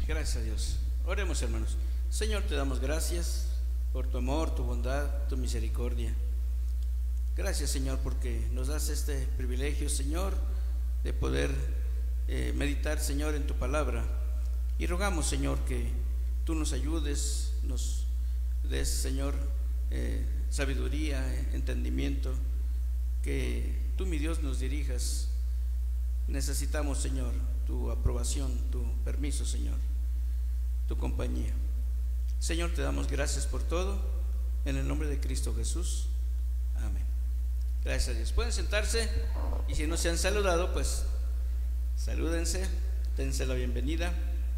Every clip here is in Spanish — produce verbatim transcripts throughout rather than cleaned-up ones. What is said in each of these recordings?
Gracias a Dios. Oremos, hermanos. Señor, te damos gracias por tu amor, tu bondad, tu misericordia. Gracias, Señor, porque nos das este privilegio, Señor, de poder eh, meditar, Señor, en tu palabra. Y rogamos, Señor, que tú nos ayudes, nos des, Señor, eh, sabiduría, eh, entendimiento, que tú, mi Dios, nos dirijas. Necesitamos, Señor, tu aprobación, tu permiso, Señor, tu compañía. Señor, te damos gracias por todo, en el nombre de Cristo Jesús. Amén. Gracias a Dios. Pueden sentarse, y si no se han saludado, pues salúdense, dense la bienvenida.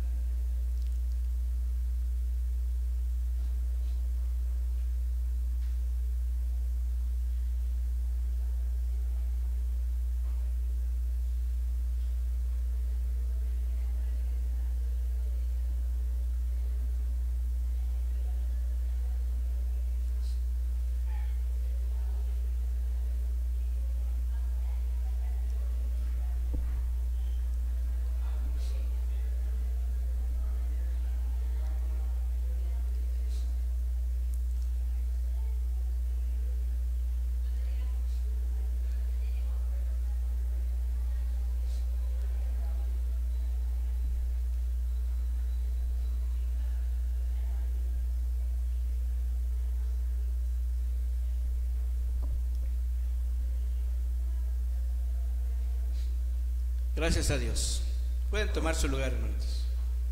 Gracias a Dios. Pueden tomar su lugar, hermanos.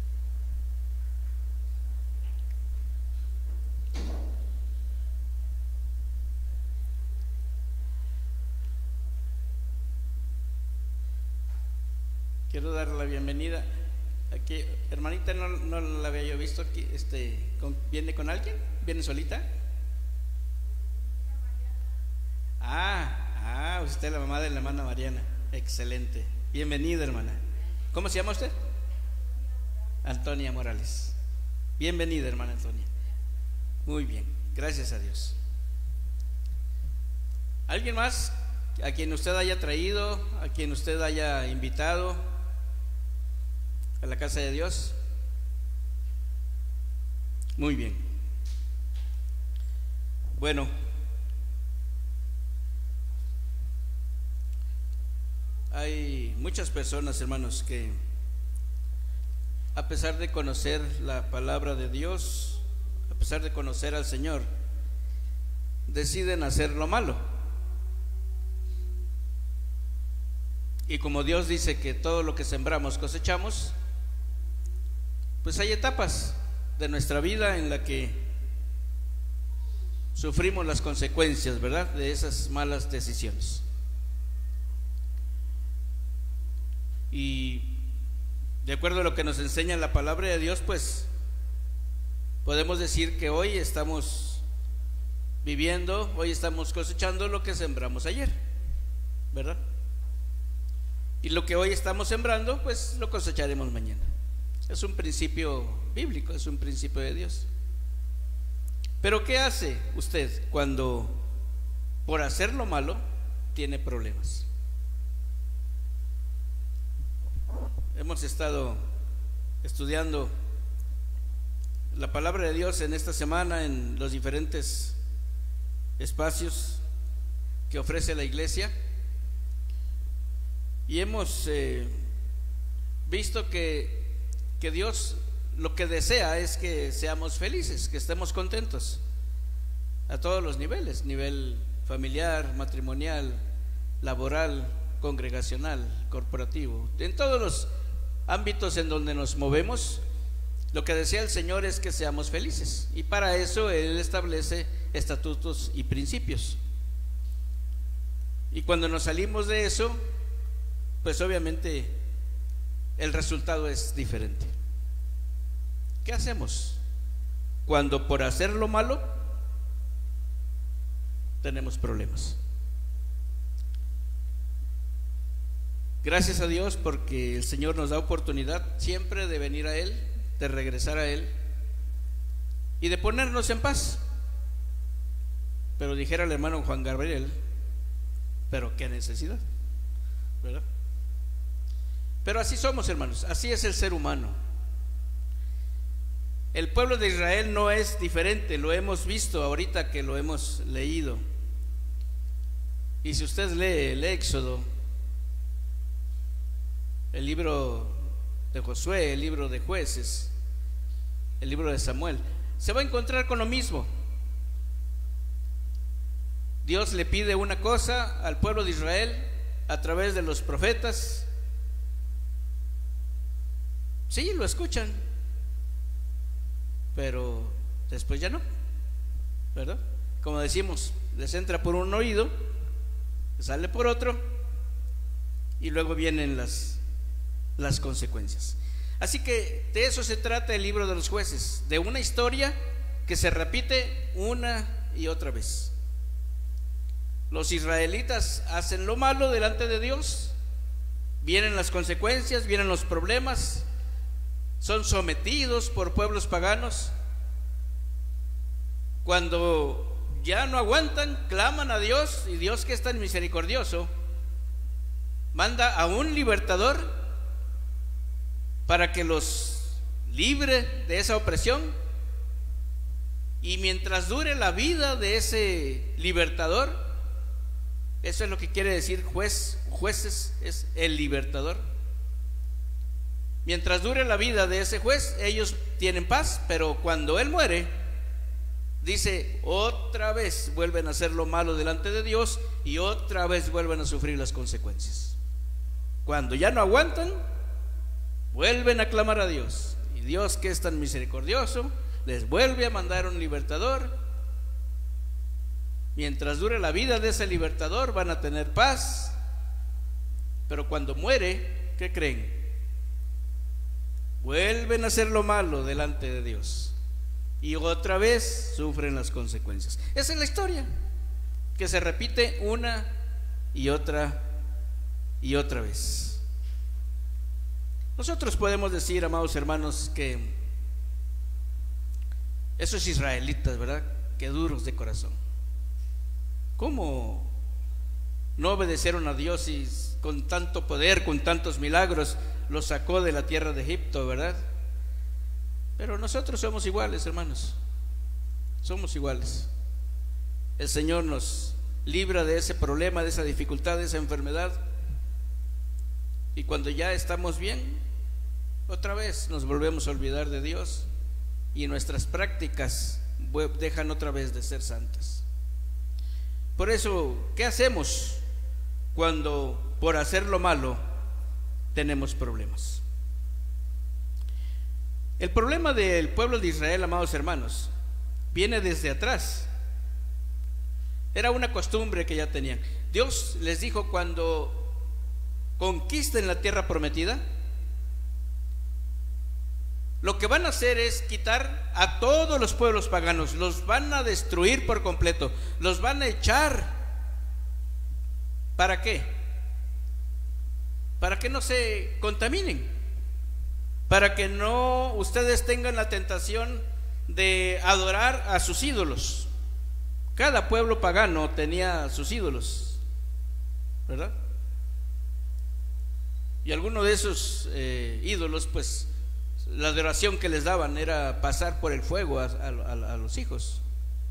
Quiero dar la bienvenida aquí, hermanita, no, no la había yo visto aquí. Este, con, ¿viene con alguien? ¿Viene solita? Ah, ah, usted es la mamá de la hermana Mariana. Excelente. Bienvenida, hermana. ¿Cómo se llama usted? Antonia Morales. Bienvenida, hermana Antonia. Muy bien, gracias a Dios. ¿Alguien más a quien usted haya traído, a quien usted haya invitado a la casa de Dios? Muy bien. Bueno, hay muchas personas, hermanos, que a pesar de conocer la palabra de Dios, a pesar de conocer al Señor, deciden hacer lo malo. Y como Dios dice que todo lo que sembramos cosechamos, pues hay etapas de nuestra vida en la que sufrimos las consecuencias, ¿verdad?, de esas malas decisiones. Y de acuerdo a lo que nos enseña la palabra de Dios, pues podemos decir que hoy estamos viviendo, hoy estamos cosechando lo que sembramos ayer, ¿verdad? Y lo que hoy estamos sembrando, pues lo cosecharemos mañana. Es un principio bíblico, es un principio de Dios. Pero ¿qué hace usted cuando por hacer lo malo tiene problemas? Hemos estado estudiando la palabra de Dios en esta semana en los diferentes espacios que ofrece la iglesia, y hemos eh, visto que, que Dios lo que desea es que seamos felices, que estemos contentos a todos los niveles: nivel familiar, matrimonial, laboral, congregacional, corporativo, en todos los ámbitos en donde nos movemos. Lo que desea el Señor es que seamos felices, y para eso Él establece estatutos y principios. Y cuando nos salimos de eso, pues obviamente el resultado es diferente. ¿Qué hacemos cuando por hacer lo malo tenemos problemas? Gracias a Dios porque el Señor nos da oportunidad siempre de venir a Él, de regresar a Él y de ponernos en paz. Pero dijera el hermano Juan Gabriel, pero qué necesidad, ¿verdad? Pero así somos, hermanos, así es el ser humano. el pueblo de Israel no es diferente, lo hemos visto ahorita que lo hemos leído. Y si usted lee el Éxodo, el libro de Josué, el libro de Jueces, el libro de Samuel, se va a encontrar con lo mismo. Dios le pide una cosa al pueblo de Israel a través de los profetas. Sí, lo escuchan, pero después ya no, ¿verdad? Como decimos, les entra por un oído, sale por otro, y luego vienen las, las consecuencias. Así que de eso se trata el libro de los Jueces, de una historia que se repite una y otra vez. Los israelitas hacen lo malo delante de Dios, vienen las consecuencias, vienen los problemas, son sometidos por pueblos paganos. Cuando ya no aguantan, claman a Dios, y Dios, que es tan misericordioso, manda a un libertador para que los libre de esa opresión. Y mientras dure la vida de ese libertador, eso es lo que quiere decir juez, jueces, es el libertador. Mientras dure la vida de ese juez, ellos tienen paz, pero cuando él muere, dice, otra vez vuelven a hacer lo malo delante de Dios y otra vez vuelven a sufrir las consecuencias. Cuando ya no aguantan, vuelven a clamar a Dios, y Dios, que es tan misericordioso, les vuelve a mandar un libertador. Mientras dure la vida de ese libertador, van a tener paz, pero cuando muere, ¿qué creen? Vuelven a hacer lo malo delante de Dios y otra vez sufren las consecuencias. Esa es la historia que se repite una y otra y otra vez. Nosotros podemos decir, amados hermanos, que esos israelitas, ¿verdad?, que duros de corazón. ¿Cómo no obedecieron a Dios y con tanto poder, con tantos milagros, los sacó de la tierra de Egipto, ¿verdad? Pero nosotros somos iguales, hermanos. Somos iguales. El Señor nos libra de ese problema, de esa dificultad, de esa enfermedad. Y cuando ya estamos bien, otra vez nos volvemos a olvidar de Dios y nuestras prácticas dejan otra vez de ser santas. Por eso, ¿qué hacemos cuando por hacer lo malo tenemos problemas? El problema del pueblo de Israel, amados hermanos, viene desde atrás. Era una costumbre que ya tenían. Dios les dijo, cuando conquisten la tierra prometida, lo que van a hacer es quitar a todos los pueblos paganos, los van a destruir por completo, los van a echar. ¿Para qué? Para que no se contaminen, para que no ustedes tengan la tentación de adorar a sus ídolos. Cada pueblo pagano tenía sus ídolos, ¿verdad? Y alguno de esos eh, ídolos, pues la adoración que les daban era pasar por el fuego a, a, a, a los hijos.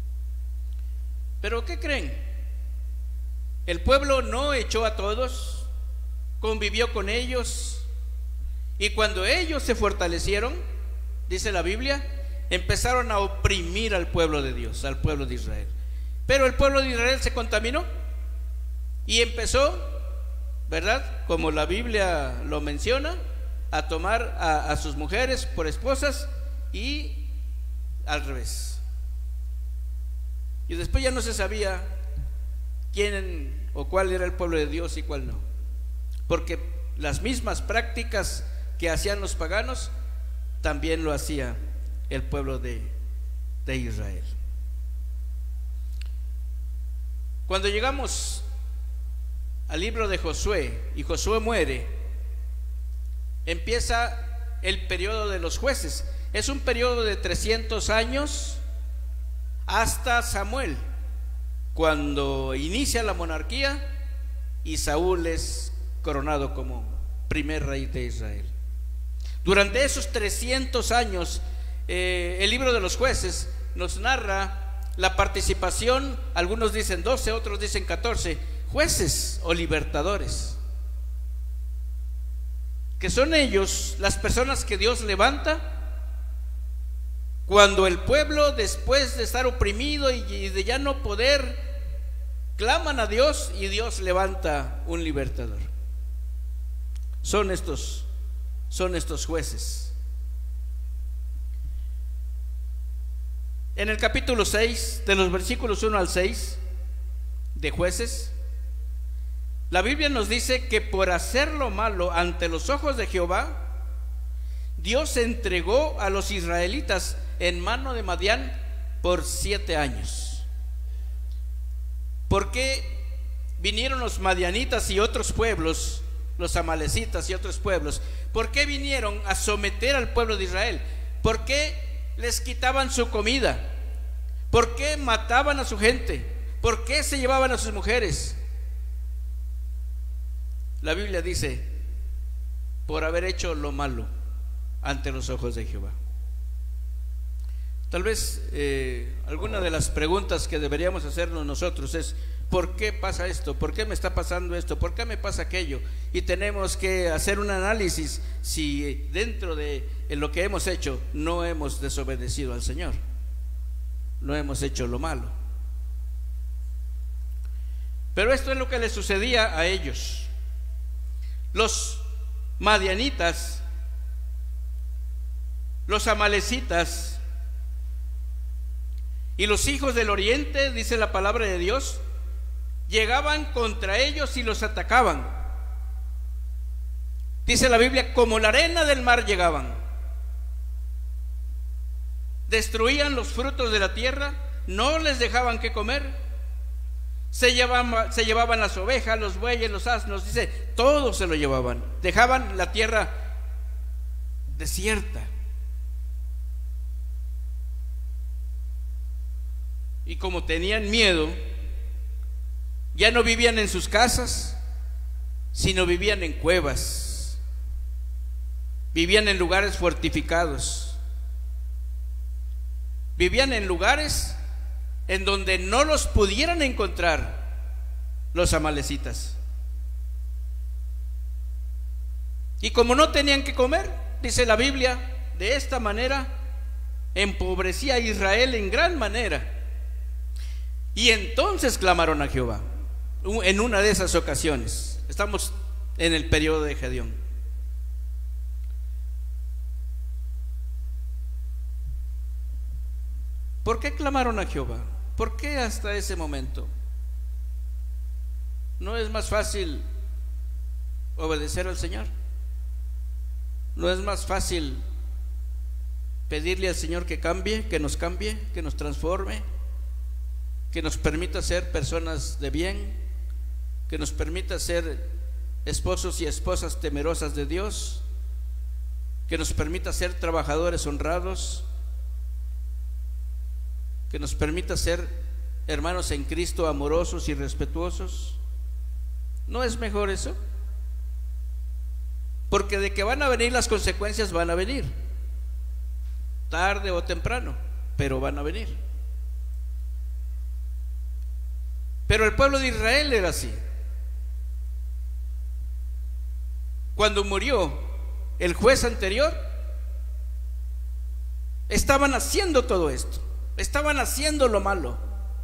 Pero ¿qué creen? El pueblo no echó a todos, convivió con ellos, y cuando ellos se fortalecieron, dice la Biblia, empezaron a oprimir al pueblo de Dios, al pueblo de Israel. Pero el pueblo de Israel se contaminó y empezó, ¿verdad?, como la Biblia lo menciona, a tomar a, a sus mujeres por esposas, y al revés. Y después ya no se sabía quién o cuál era el pueblo de Dios y cuál no, porque las mismas prácticas que hacían los paganos también lo hacía el pueblo de, de Israel. Cuando llegamos al libro de Josué y Josué muere, empieza el periodo de los jueces. Es un periodo de trescientos años hasta Samuel, cuando inicia la monarquía y Saúl es coronado como primer rey de Israel. Durante esos trescientos años eh, el libro de los Jueces nos narra la participación, algunos dicen doce, otros dicen catorce, jueces o libertadores, que son ellos las personas que Dios levanta cuando el pueblo, después de estar oprimido y de ya no poder, claman a Dios y Dios levanta un libertador. Son estos, son estos jueces. En el capítulo seis, de los versículos uno al seis de Jueces, la Biblia nos dice que por hacer lo malo ante los ojos de Jehová, Dios entregó a los israelitas en mano de Madián por siete años. ¿Por qué vinieron los madianitas y otros pueblos, los amalecitas y otros pueblos? ¿Por qué vinieron a someter al pueblo de Israel? ¿Por qué les quitaban su comida? ¿Por qué mataban a su gente? ¿Por qué se llevaban a sus mujeres? La Biblia dice, por haber hecho lo malo ante los ojos de Jehová. Tal vez eh, alguna de las preguntas que deberíamos hacernos nosotros es: ¿por qué pasa esto? ¿Por qué me está pasando esto? ¿Por qué me pasa aquello? Y tenemos que hacer un análisis si dentro de lo que hemos hecho no hemos desobedecido al Señor, no hemos hecho lo malo. Pero esto es lo que les sucedía a ellos. Los madianitas, los amalecitas y los hijos del oriente, dice la palabra de Dios, llegaban contra ellos y los atacaban. Dice la Biblia, como la arena del mar llegaban. Destruían los frutos de la tierra, no les dejaban que comer. Se llevaban, se llevaban las ovejas, los bueyes, los asnos, dice, todo se lo llevaban. Dejaban la tierra desierta. Y como tenían miedo, ya no vivían en sus casas, sino vivían en cuevas, vivían en lugares fortificados, vivían en lugares en donde no los pudieran encontrar los amalecitas. Y como no tenían que comer, dice la Biblia, de esta manera empobrecía a Israel en gran manera. Y entonces clamaron a Jehová en una de esas ocasiones. Estamos en el periodo de Gedeón. ¿Por qué clamaron a Jehová? ¿Por qué hasta ese momento? ¿No es más fácil obedecer al Señor? ¿No es más fácil pedirle al Señor que cambie, que nos cambie, que nos transforme, que nos permita ser personas de bien, que nos permita ser esposos y esposas temerosas de Dios, que nos permita ser trabajadores honrados, que nos permita ser hermanos en Cristo amorosos y respetuosos? ¿No es mejor eso? Porque de que van a venir las consecuencias, van a venir, tarde o temprano, pero van a venir. Pero el pueblo de Israel era así. Cuando murió el juez anterior, estaban haciendo todo esto, estaban haciendo lo malo,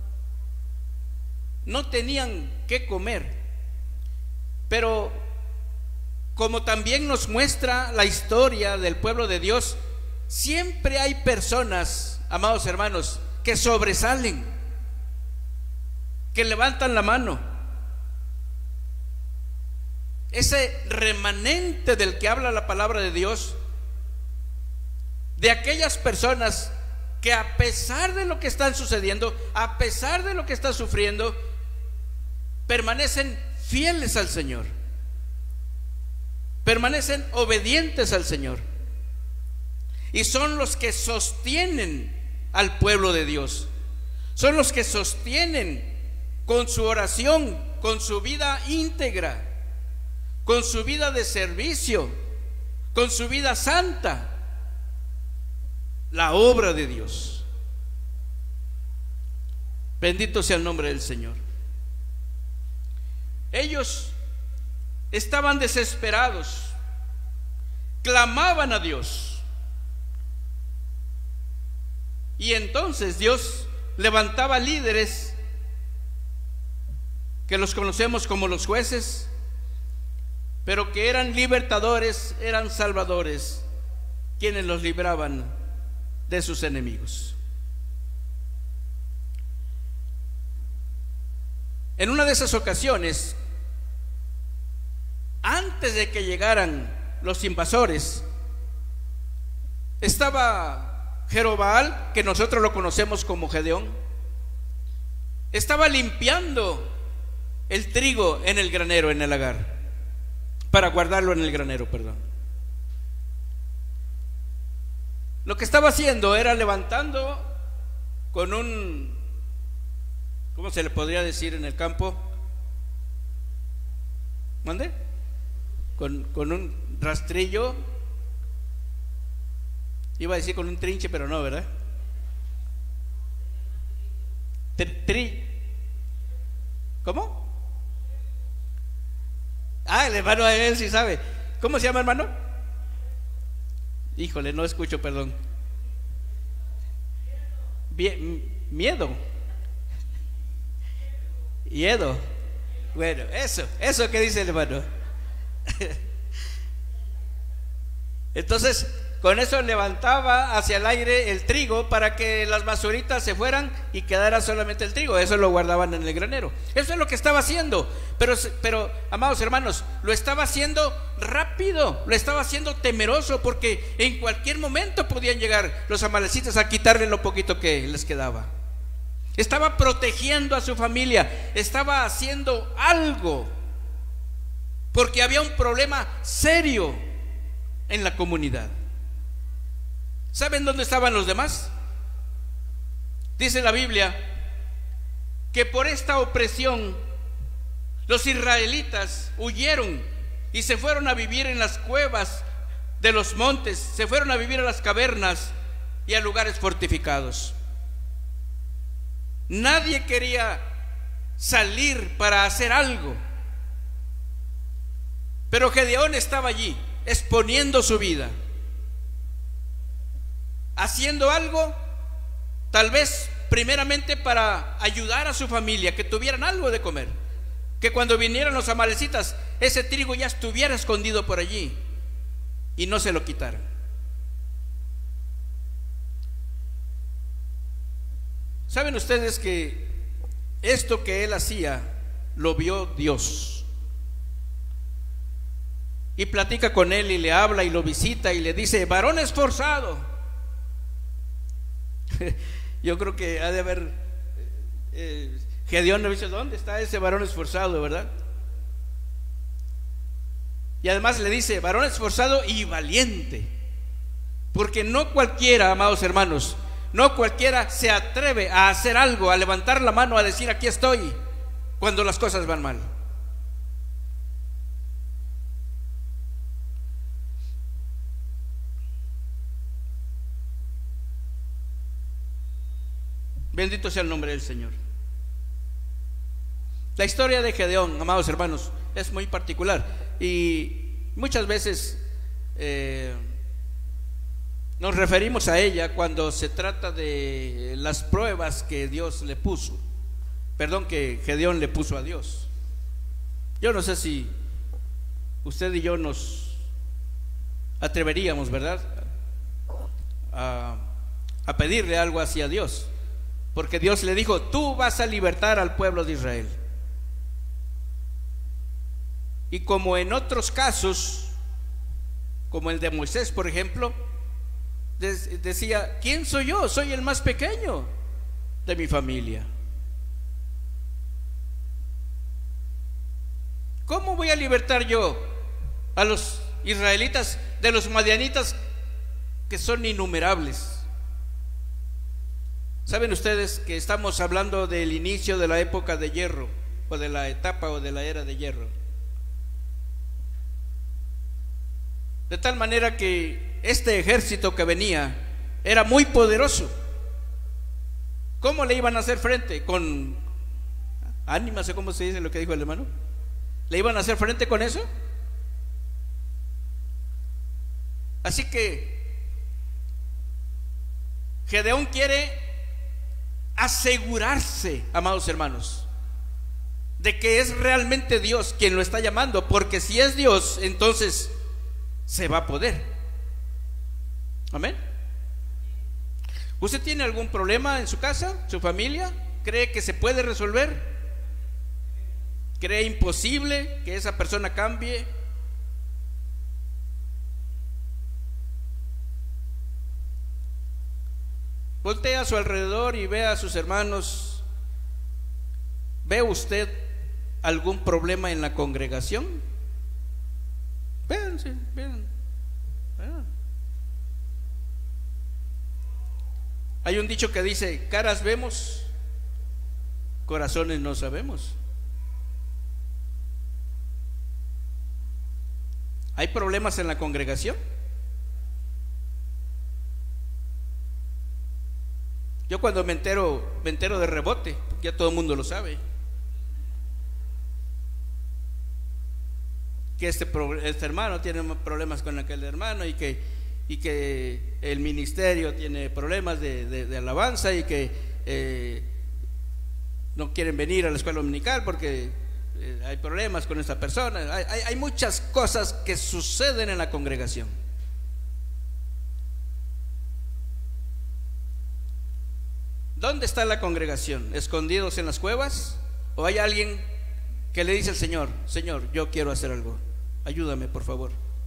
no tenían qué comer. Pero como también nos muestra la historia del pueblo de Dios, siempre hay personas, amados hermanos, que sobresalen, que levantan la mano. Ese remanente del que habla la palabra de Dios, de aquellas personas que a pesar de lo que están sucediendo, a pesar de lo que están sufriendo, permanecen fieles al Señor, permanecen obedientes al Señor, y son los que sostienen al pueblo de Dios, son los que sostienen con su oración, con su vida íntegra, con su vida de servicio, con su vida santa, la obra de Dios. Bendito sea el nombre del Señor. Ellos estaban desesperados, clamaban a Dios, y entonces Dios levantaba líderes que los conocemos como los jueces, pero que eran libertadores, eran salvadores, quienes los libraban de sus enemigos. En una de esas ocasiones, antes de que llegaran los invasores, estaba Jerobaal, que nosotros lo conocemos como Gedeón, estaba limpiando el trigo en el granero, en el lagar, para guardarlo en el granero, perdón. Lo que estaba haciendo era levantando con un, ¿cómo se le podría decir en el campo? ¿Mande? Con, con un rastrillo. Iba a decir con un trinche, pero no, ¿verdad? Tri, tri. ¿Cómo? Ah, el hermano a él sí sabe. ¿Cómo se llama, hermano? Híjole, no escucho, perdón. Bien, miedo. Miedo. Bueno, eso, eso que dice el hermano. Entonces, con eso levantaba hacia el aire el trigo para que las basuritas se fueran y quedara solamente el trigo. Eso lo guardaban en el granero. Eso es lo que estaba haciendo. Pero, pero, amados hermanos, lo estaba haciendo rápido, lo estaba haciendo temeroso, porque en cualquier momento podían llegar los amalecitas a quitarle lo poquito que les quedaba. Estaba protegiendo a su familia, estaba haciendo algo, porque había un problema serio en la comunidad. ¿Saben dónde estaban los demás? Dice la Biblia que por esta opresión los israelitas huyeron y se fueron a vivir en las cuevas de los montes, se fueron a vivir a las cavernas y a lugares fortificados. Nadie quería salir para hacer algo, pero Gedeón estaba allí exponiendo su vida, haciendo algo, tal vez primeramente para ayudar a su familia, que tuvieran algo de comer, que cuando vinieran los amalecitas ese trigo ya estuviera escondido por allí y no se lo quitaran. ¿Saben ustedes que esto que él hacía lo vio Dios? Y platica con él y le habla y lo visita y le dice: varón esforzado. Yo creo que ha de haber eh, Gedeón le dice: ¿dónde está ese varón esforzado, verdad? Y además le dice: varón esforzado y valiente, porque no cualquiera, amados hermanos, no cualquiera se atreve a hacer algo, a levantar la mano, a decir: aquí estoy, cuando las cosas van mal. Bendito sea el nombre del Señor. La historia de Gedeón, amados hermanos, es muy particular y muchas veces eh, nos referimos a ella cuando se trata de las pruebas que Dios le puso, perdón, que Gedeón le puso a Dios. Yo no sé si usted y yo nos atreveríamos, ¿verdad?, a, a pedirle algo así a Dios, porque Dios le dijo: tú vas a libertar al pueblo de Israel. Y como en otros casos, como el de Moisés, por ejemplo, decía: ¿quién soy yo? Soy el más pequeño de mi familia. ¿Cómo voy a libertar yo a los israelitas de los madianitas, que son innumerables? ¿Saben ustedes que estamos hablando del inicio de la época de hierro, o de la etapa o de la era de hierro? De tal manera que este ejército que venía era muy poderoso. ¿Cómo le iban a hacer frente? Con ánimas, o cómo se dice lo que dijo el hermano. ¿Le iban a hacer frente con eso? Así que Gedeón quiere asegurarse, amados hermanos, de que es realmente Dios quien lo está llamando, porque si es Dios, entonces se va a poder. Amén. ¿Usted tiene algún problema en su casa, su familia? ¿Cree que se puede resolver? ¿Cree imposible que esa persona cambie? Voltea a su alrededor y vea a sus hermanos. ¿Ve usted algún problema en la congregación? Véanse, vean, vean. Hay un dicho que dice: caras vemos, corazones no sabemos. ¿Hay problemas en la congregación? Yo cuando me entero, me entero de rebote, porque ya todo el mundo lo sabe, que este, este hermano tiene problemas con aquel hermano, y que, y que el ministerio tiene problemas de, de, de alabanza, y que eh, no quieren venir a la escuela dominical porque eh, hay problemas con esta persona. Hay, hay, hay muchas cosas que suceden en la congregación. ¿Dónde está la congregación? ¿Escondidos en las cuevas? ¿O hay alguien que le dice al Señor: Señor, yo quiero hacer algo, ayúdame por favor?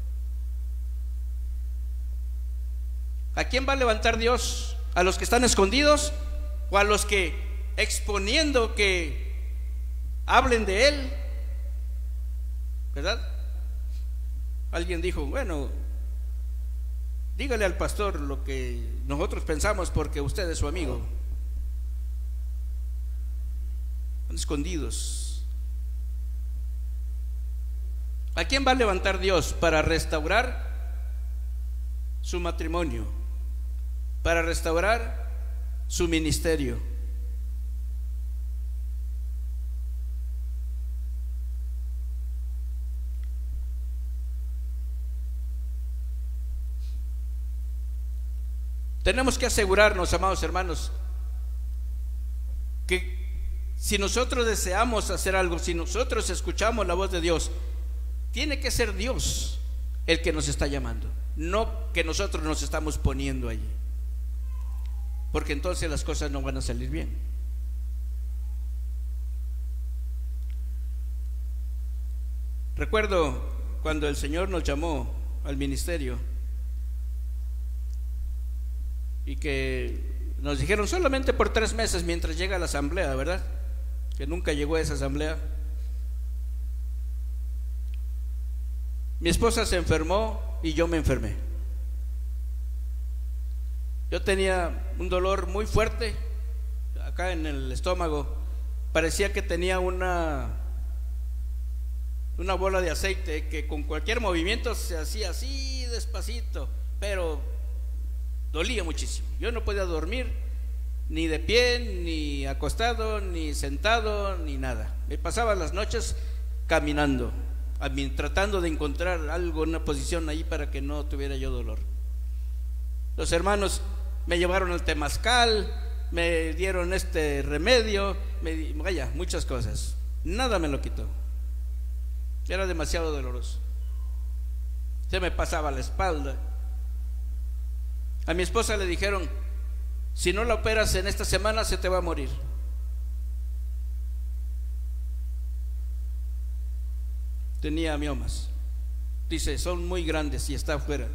¿A quién va a levantar Dios? ¿A los que están escondidos o a los que, exponiendo que hablen de Él, verdad? Alguien dijo: bueno, dígale al pastor lo que nosotros pensamos porque usted es su amigo. Escondidos. ¿A quién va a levantar Dios para restaurar su matrimonio, para restaurar su ministerio? Tenemos que asegurarnos, amados hermanos, que si nosotros deseamos hacer algo, si nosotros escuchamos la voz de Dios, tiene que ser Dios el que nos está llamando, no que nosotros nos estamos poniendo allí, porque entonces las cosas no van a salir bien. Recuerdo cuando el Señor nos llamó al ministerio y que nos dijeron solamente por tres meses mientras llega la asamblea, ¿verdad? Que nunca llegó a esa asamblea. Mi esposa se enfermó y yo me enfermé. Yo tenía un dolor muy fuerte acá en el estómago. Parecía que tenía una una bola de aceite que con cualquier movimiento se hacía así despacito, pero dolía muchísimo. Yo no podía dormir ni de pie, ni acostado, ni sentado, ni nada. Me pasaba las noches caminando, a mí, tratando de encontrar algo, una posición ahí para que no tuviera yo dolor. Los hermanos me llevaron al temazcal, me dieron este remedio, me, vaya, muchas cosas. Nada me lo quitó. Era demasiado doloroso. Se me pasaba la espalda. A mi esposa le dijeron: si no la operas en esta semana se te va a morir. Tenía miomas. Dice: son muy grandes y está afuera.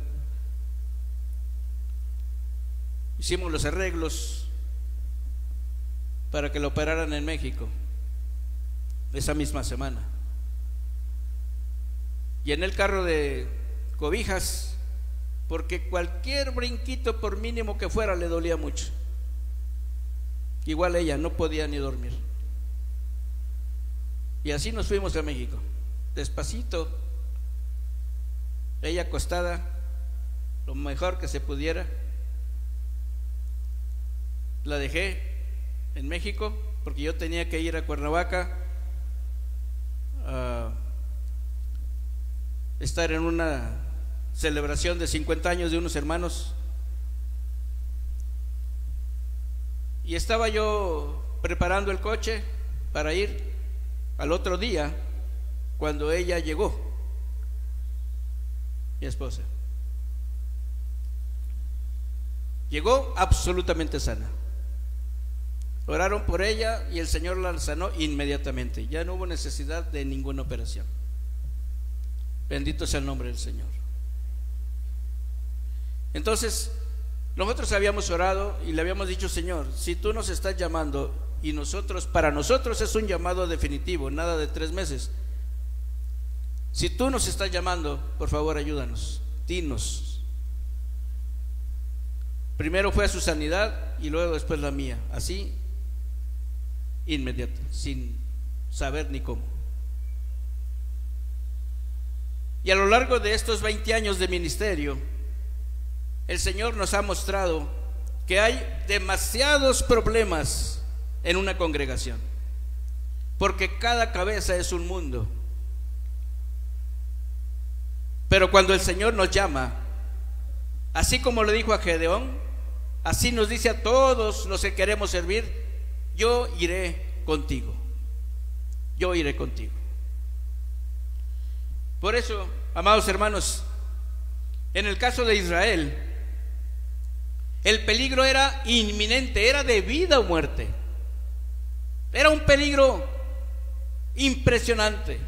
Hicimos los arreglos para que la operaran en México esa misma semana. Y en el carro de cobijas, porque cualquier brinquito, por mínimo que fuera, le dolía mucho. Igual ella no podía ni dormir. Y así nos fuimos a México, despacito, ella acostada lo mejor que se pudiera, la dejé en México porque yo tenía que ir a Cuernavaca a estar en una celebración de cincuenta años de unos hermanos, y estaba yo preparando el coche para ir al otro día cuando ella llegó, mi esposa. Llegó absolutamente sana. Oraron por ella y el Señor la sanó inmediatamente. Ya no hubo necesidad de ninguna operación. Bendito sea el nombre del Señor. Entonces, nosotros habíamos orado y le habíamos dicho: Señor, si tú nos estás llamando, y nosotros, para nosotros es un llamado definitivo, nada de tres meses. Si tú nos estás llamando, por favor ayúdanos, dinos. Primero fue a su sanidad y luego después la mía, así inmediato, sin saber ni cómo. Y a lo largo de estos veinte años de ministerio, el Señor nos ha mostrado que hay demasiados problemas en una congregación, porque cada cabeza es un mundo. Pero cuando el Señor nos llama, así como le dijo a Gedeón, así nos dice a todos los que queremos servir: yo iré contigo, yo iré contigo. Por eso, amados hermanos, en el caso de Israel, el peligro era inminente, era de vida o muerte. Era un peligro impresionante.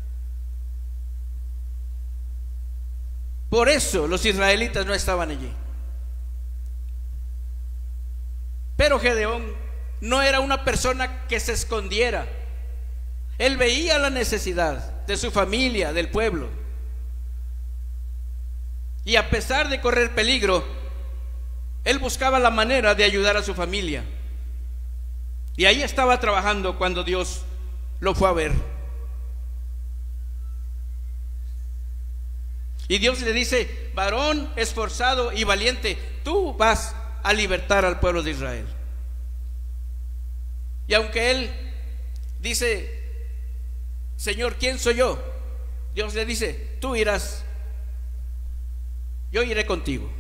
Por eso los israelitas no estaban allí. Pero Gedeón no era una persona que se escondiera. Él veía la necesidad de su familia, del pueblo, y a pesar de correr peligro, él buscaba la manera de ayudar a su familia. Y ahí estaba trabajando cuando Dios lo fue a ver. Y Dios le dice: varón esforzado y valiente, tú vas a libertar al pueblo de Israel. Y aunque él dice: Señor, ¿quién soy yo?, Dios le dice: tú irás, yo iré contigo.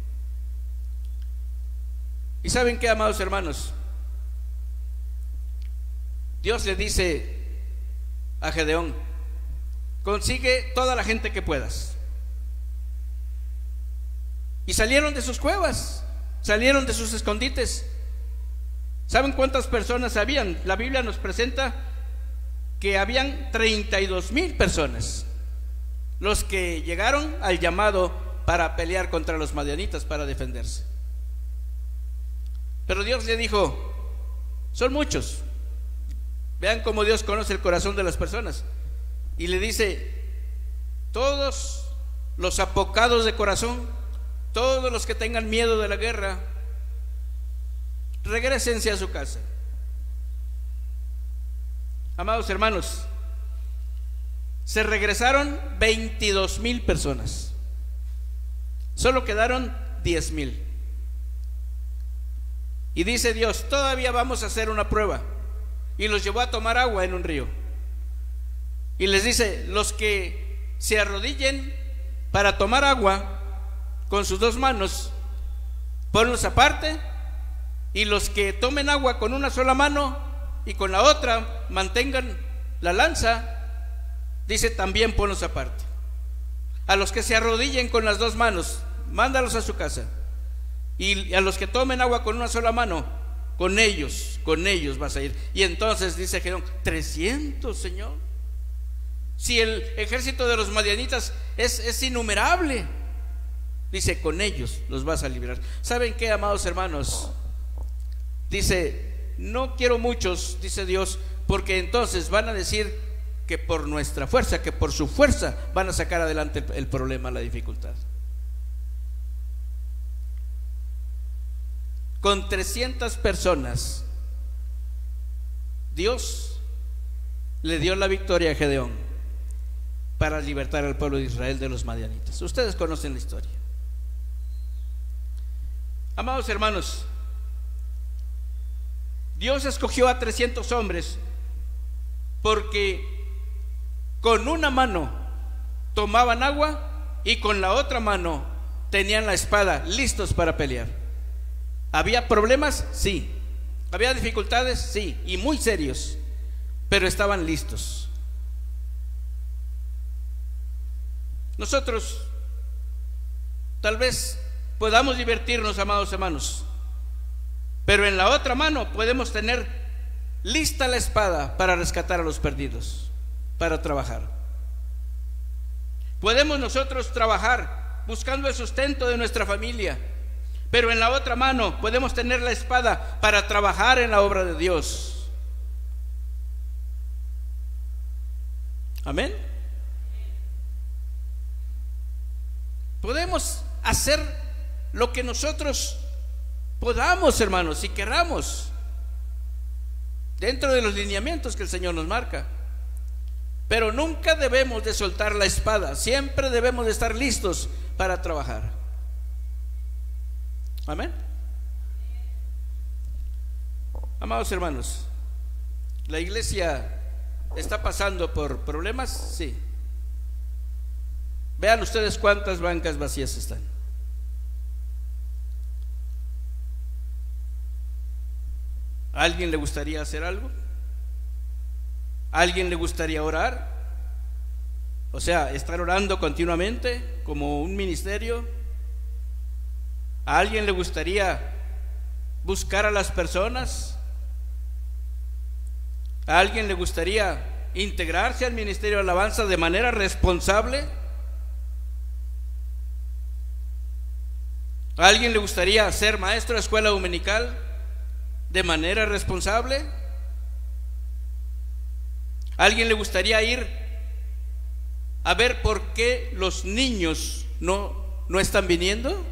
¿Y saben qué, amados hermanos? Dios le dice a Gedeón: consigue toda la gente que puedas. Y salieron de sus cuevas, salieron de sus escondites. ¿Saben cuántas personas habían? La Biblia nos presenta que habían treinta y dos mil personas los que llegaron al llamado para pelear contra los madianitas, para defenderse. Pero Dios le dijo: son muchos. Vean cómo Dios conoce el corazón de las personas. Y le dice: todos los apocados de corazón, todos los que tengan miedo de la guerra, regrésense a su casa. Amados hermanos, se regresaron veintidós mil personas. Solo quedaron diez mil. Y dice Dios: todavía vamos a hacer una prueba. Y los llevó a tomar agua en un río. Y les dice: los que se arrodillen para tomar agua con sus dos manos, ponlos aparte. Y los que tomen agua con una sola mano y con la otra mantengan la lanza, dice, también ponlos aparte. A los que se arrodillen con las dos manos, mándalos a su casa. Y a los que tomen agua con una sola mano, con ellos, con ellos vas a ir. Y entonces dice Gedeón: trescientos, Señor. Si el ejército de los madianitas es, es innumerable, dice, con ellos los vas a liberar. ¿Saben qué, amados hermanos? Dice: no quiero muchos, dice Dios, porque entonces van a decir que por nuestra fuerza, que por su fuerza van a sacar adelante el, el problema, la dificultad. Con trescientas personas, Dios le dio la victoria a Gedeón para libertar al pueblo de Israel de los madianitas. Ustedes conocen la historia. Amados hermanos, Dios escogió a trescientos hombres porque con una mano tomaban agua y con la otra mano tenían la espada, listos para pelear. ¿Había problemas? Sí. ¿Había dificultades? Sí, y muy serios, pero estaban listos. Nosotros tal vez podamos divertirnos, amados hermanos, pero en la otra mano podemos tener lista la espada para rescatar a los perdidos, para trabajar. Podemos nosotros trabajar buscando el sustento de nuestra familia, pero en la otra mano podemos tener la espada para trabajar en la obra de Dios. Amén. Podemos hacer lo que nosotros podamos, hermanos, si queramos, dentro de los lineamientos que el Señor nos marca. Pero nunca debemos de soltar la espada, siempre debemos de estar listos para trabajar. Amén. Amados hermanos, ¿la iglesia está pasando por problemas? Sí. Vean ustedes cuántas bancas vacías están. ¿A alguien le gustaría hacer algo? ¿A alguien le gustaría orar? O sea, estar orando continuamente como un ministerio. ¿A alguien le gustaría buscar a las personas? ¿A alguien le gustaría integrarse al ministerio de alabanza de manera responsable? ¿A alguien le gustaría ser maestro de escuela dominical de manera responsable? ¿A alguien le gustaría ir a ver por qué los niños no, no están viniendo?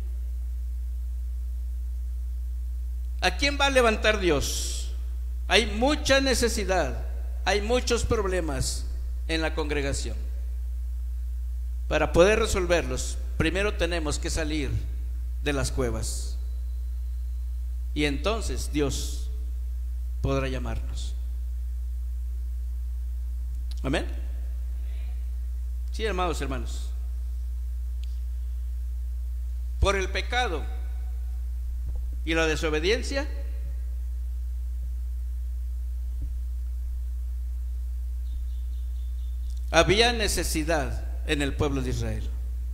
¿A quién va a levantar Dios? Hay mucha necesidad, hay muchos problemas en la congregación. Para poder resolverlos, primero tenemos que salir de las cuevas, y entonces Dios podrá llamarnos. Amén. Sí, amados hermanos, por el pecado y la desobediencia había necesidad en el pueblo de Israel.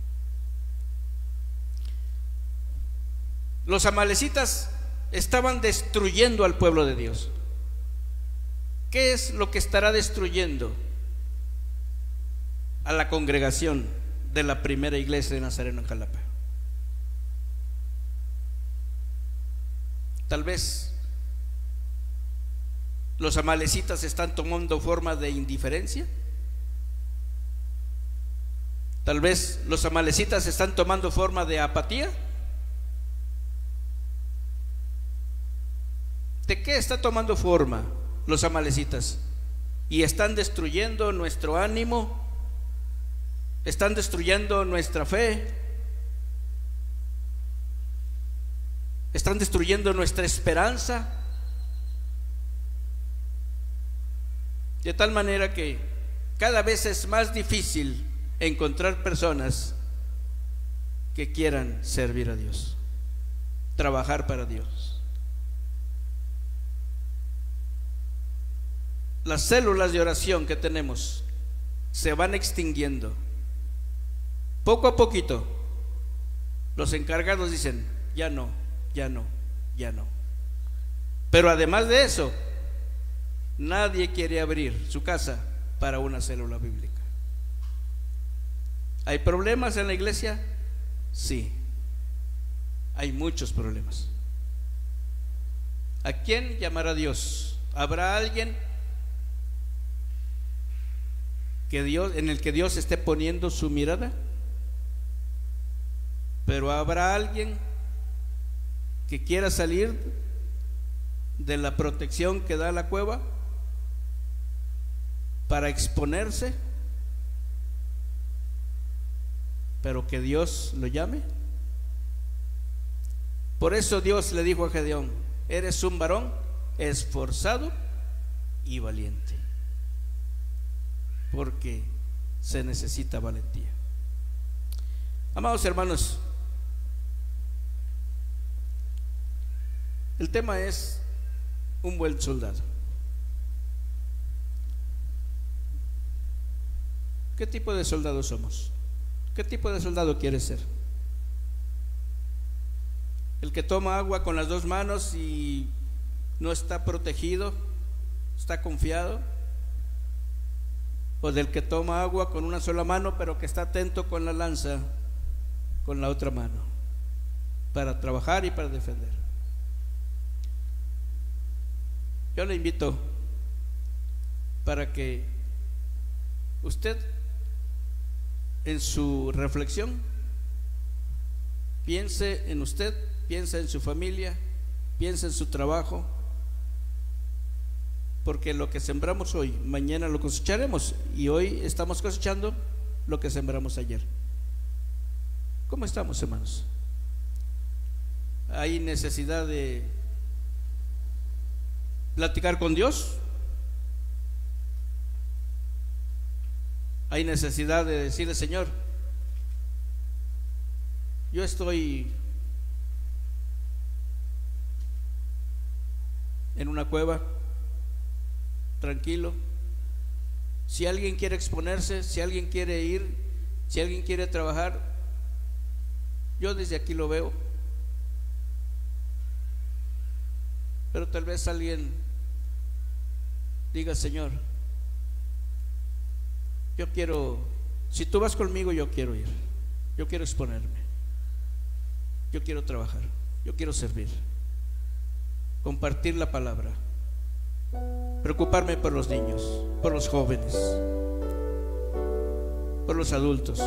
Los amalecitas estaban destruyendo al pueblo de Dios. ¿Qué es lo que estará destruyendo a la congregación de la primera iglesia de Nazareno en Jalapa? Tal vez los amalecitas están tomando forma de indiferencia. Tal vez los amalecitas están tomando forma de apatía. ¿De qué está tomando forma los amalecitas? Y están destruyendo nuestro ánimo, están destruyendo nuestra fe, están destruyendo nuestra esperanza, de tal manera que cada vez es más difícil encontrar personas que quieran servir a Dios, trabajar para Dios. Las células de oración que tenemos se van extinguiendo. Poco a poquito, los encargados dicen, ya no, ya no, ya no. Pero además de eso, nadie quiere abrir su casa para una célula bíblica. ¿Hay problemas en la iglesia? Sí, hay muchos problemas. ¿A quién llamará Dios? ¿Habrá alguien que Dios, en el que Dios esté poniendo su mirada? Pero habrá alguien que quiera salir de la protección que da la cueva para exponerse, pero que Dios lo llame. Por eso Dios le dijo a Gedeón: eres un varón esforzado y valiente, porque se necesita valentía. Amados hermanos, el tema es un buen soldado. ¿Qué tipo de soldado somos? ¿Qué tipo de soldado quieres ser? ¿El que toma agua con las dos manos y no está protegido, está confiado? ¿O del que toma agua con una sola mano pero que está atento con la lanza con la otra mano para trabajar y para defender? Yo le invito para que usted en su reflexión piense en usted, piense en su familia, piense en su trabajo, porque lo que sembramos hoy, mañana lo cosecharemos, y hoy estamos cosechando lo que sembramos ayer. ¿Cómo estamos, hermanos? ¿Hay necesidad de platicar con Dios? ¿Hay necesidad de decirle: Señor, yo estoy en una cueva, tranquilo? Si alguien quiere exponerse, si alguien quiere ir, si alguien quiere trabajar, yo desde aquí lo veo. Pero tal vez alguien diga: Señor, yo quiero, si tú vas conmigo, yo quiero ir, yo quiero exponerme, yo quiero trabajar, yo quiero servir, compartir la palabra, preocuparme por los niños, por los jóvenes, por los adultos.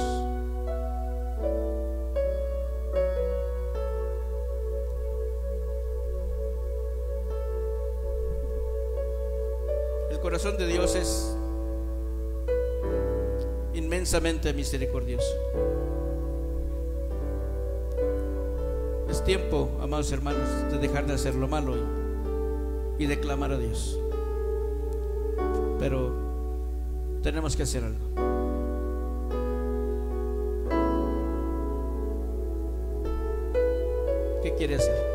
El corazón de Dios es inmensamente misericordioso. Es tiempo, amados hermanos, de dejar de hacer lo malo y, y de clamar a Dios. Pero tenemos que hacer algo. ¿Qué quiere hacer?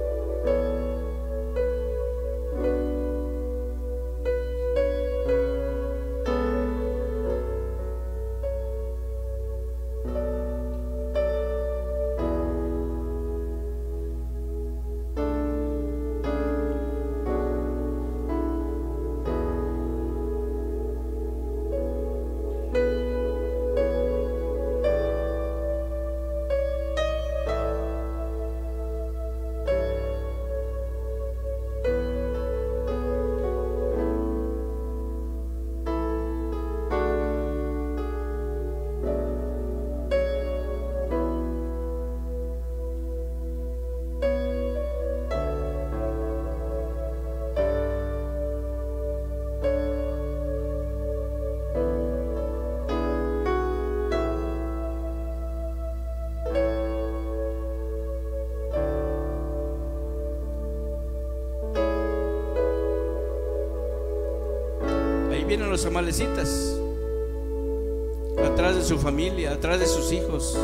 Vienen los amalecitas atrás de su familia, atrás de sus hijos.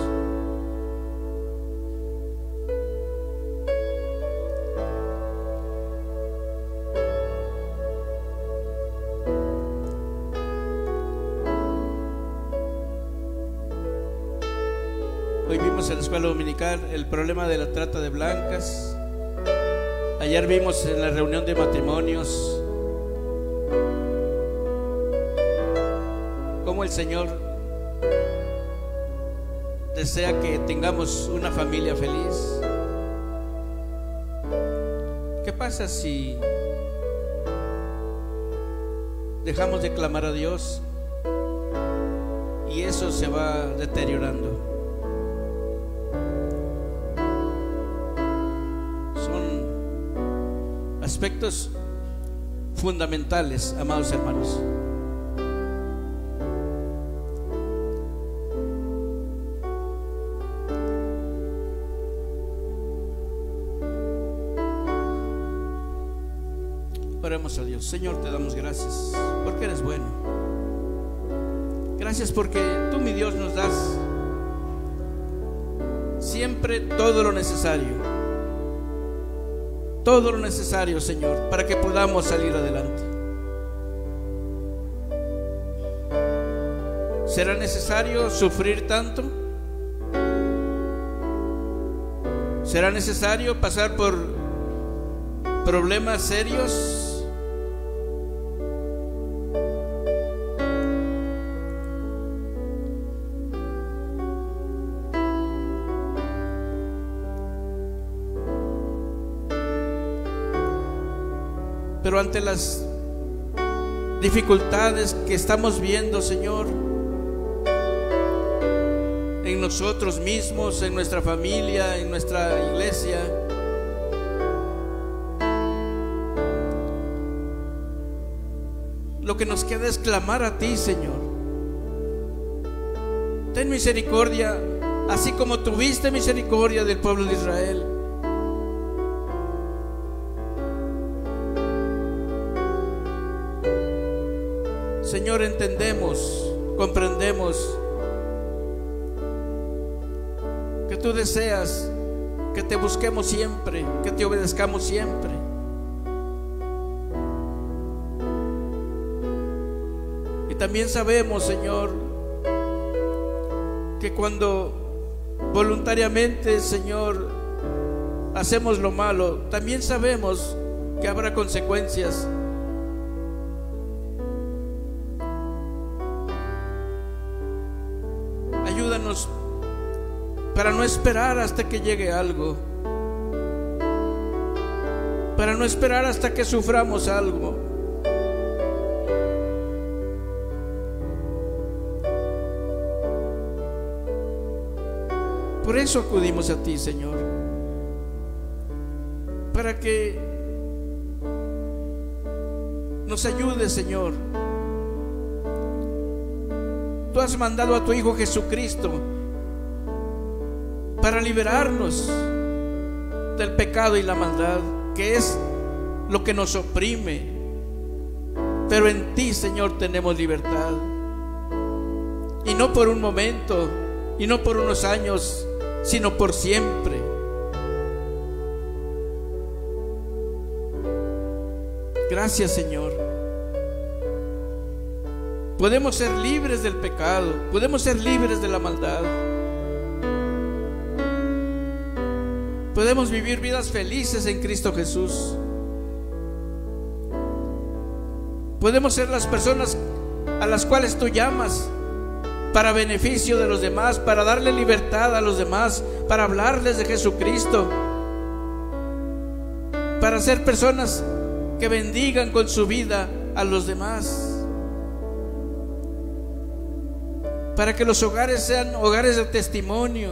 Hoy vimos en la escuela dominical el problema de la trata de blancas. Ayer vimos en la reunión de matrimonios cómo el Señor desea que tengamos una familia feliz. ¿Qué pasa si dejamos de clamar a Dios y eso se va deteriorando? Son aspectos fundamentales, amados hermanos. Oremos a Dios. Señor, te damos gracias porque eres bueno. Gracias porque tú, mi Dios, nos das siempre todo lo necesario. Todo lo necesario, Señor, para que podamos salir adelante. ¿Será necesario sufrir tanto? ¿Será necesario pasar por problemas serios? Pero ante las dificultades que estamos viendo, Señor, en nosotros mismos, en nuestra familia, en nuestra iglesia, lo que nos queda es clamar a ti, Señor. Ten misericordia, así como tuviste misericordia del pueblo de Israel. Señor, entendemos, comprendemos que tú deseas que te busquemos siempre, que te obedezcamos siempre. Y también sabemos, Señor, que cuando voluntariamente, Señor, hacemos lo malo, también sabemos que habrá consecuencias. Ayúdanos para no esperar hasta que llegue algo, para no esperar hasta que suframos algo. Por eso acudimos a ti, Señor, para que nos ayudes, Señor. Tú has mandado a tu Hijo Jesucristo para liberarnos del pecado y la maldad, que es lo que nos oprime. Pero en ti, Señor, tenemos libertad, y no por un momento, y no por unos años, sino por siempre. Gracias, Señor. Podemos ser libres del pecado, podemos ser libres de la maldad. Podemos vivir vidas felices en Cristo Jesús. Podemos ser las personas a las cuales tú llamas para beneficio de los demás, para darle libertad a los demás, para hablarles de Jesucristo, para ser personas que bendigan con su vida a los demás, para que los hogares sean hogares de testimonio.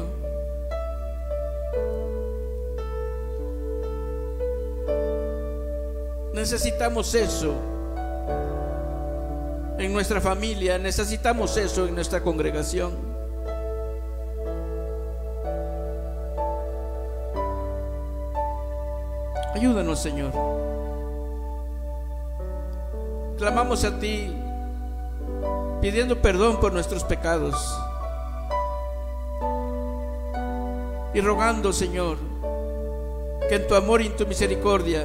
Necesitamos eso en nuestra familia, necesitamos eso en nuestra congregación. Ayúdanos, Señor. Clamamos a ti pidiendo perdón por nuestros pecados y rogando, Señor, que en tu amor y en tu misericordia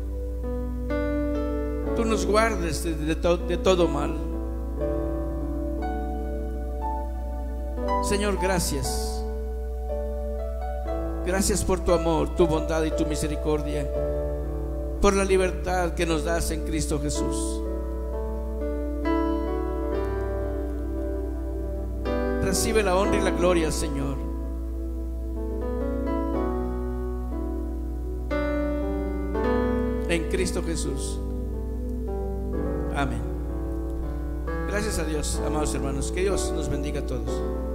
tú nos guardes de, de, to, de todo mal. Señor, gracias. Gracias por tu amor, tu bondad y tu misericordia, por la libertad que nos das en Cristo Jesús. Recibe la honra y la gloria, Señor. En Cristo Jesús. Amén. Gracias a Dios, amados hermanos. Que Dios nos bendiga a todos.